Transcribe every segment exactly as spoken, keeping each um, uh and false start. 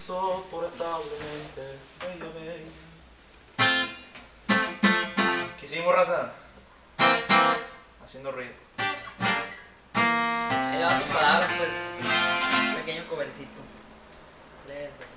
insoportablemente bella, bella. ¿Qué hicimos, raza? Haciendo ruido. Ahí va tus palabras, pues. Un pequeño covercito. Léete.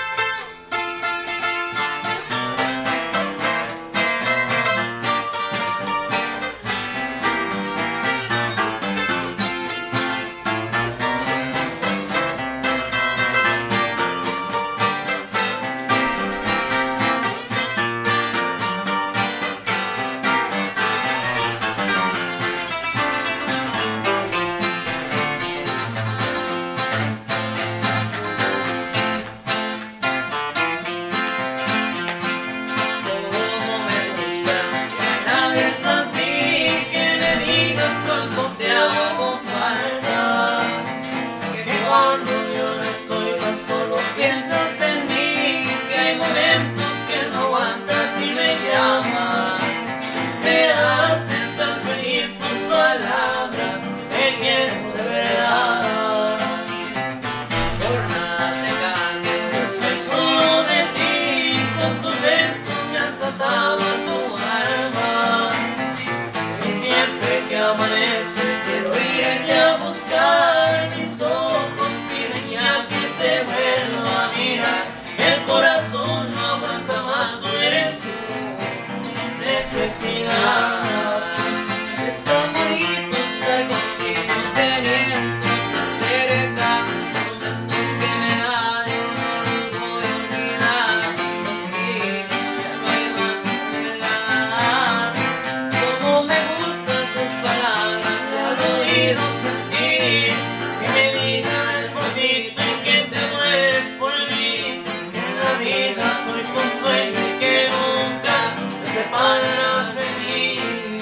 Piensas en mí, que hay momentos que no aguantas y me llamas. Me hacen tan feliz tus palabras, te quiero de verdad. Por nada te cambio, Yo soy solo de ti, con tus besos me has atado a tu alma. Y siempre que amanece quiero irte a buscar, mis ojos piden ya que te vuelva a mirar. El corazón no aguanta más, tú eres tu necesidad. Es tan bonito estar contigo, teniéndote cerca. Momentos que me dan, yo no los voy a olvidar. Contigo ya no hay más soledad. Como me gustan tus palabras, al oído sentir que me digas despacito y que te mueres por mí. Que en la vida soy consuelo y que nunca te separarás de mí.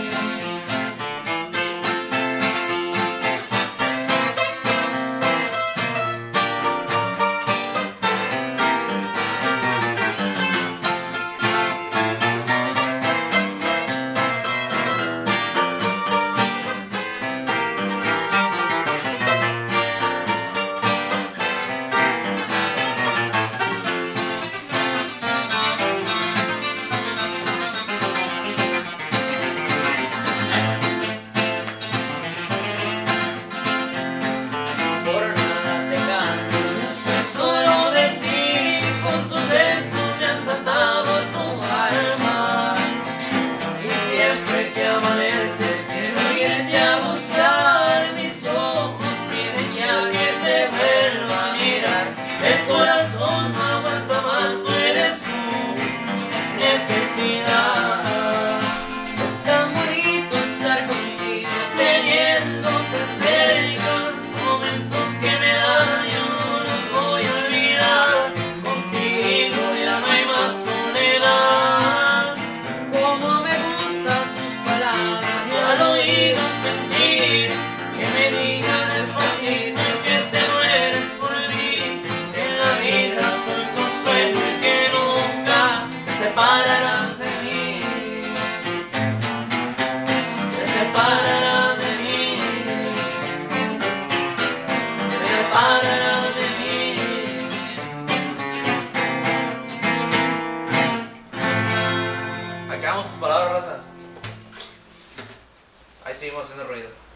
por nada te cambio. Yo soy solo de ti, con tus besos me has atado a tu alma. Y siempre que amanece quiero irte a buscar, mis ojos piden ya que te vuelva a mirar. El corazón no aguanta más, tú eres tu necesidad. Es tan bonito estar contigo, teniéndote cerca. Momentos que me dan, yo no los voy a olvidar. Contigo ya no hay más soledad. Como me gustan tus palabras, y al oído sentir que me digan despacito y que te mueres por mí. Que en la vida soy consuelo y que nunca te separarás de mí. Te separarás de mí. Te separarás de mí. Acabamos tus palabras, raza. Ahí seguimos haciendo ruido.